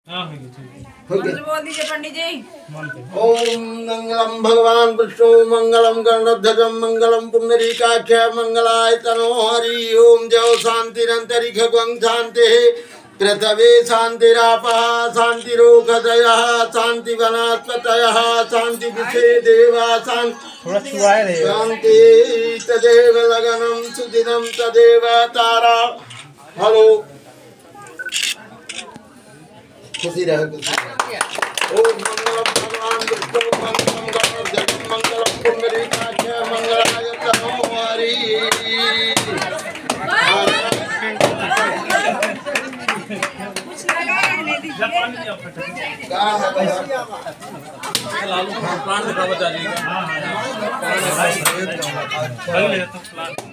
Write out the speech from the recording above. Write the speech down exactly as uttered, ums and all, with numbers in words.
बोल दीजिए पंडित जी। ओम मंगलम भगवान विष्णु मंगलम गणध्वजम मंगलम पुंडरीकाक्ष मंगलाय तनो हरि ओम जय शांतिरंतरिक्ष गं शांति पृथ्वी शांतिरापः शांतिरोगदयः शांति वनस्पतयः शांति विषे देवा शांति तदेव लगनम सुदिनम तदेव तारा। हेलो खुशी रहे खुशी ओम मंगलम भगवान विष्णु मंगलम गणध्वजम मंगलम पुंडरीकाक्ष मंगलाय तनो हरि। लालू प्लांट का बता दीजिए।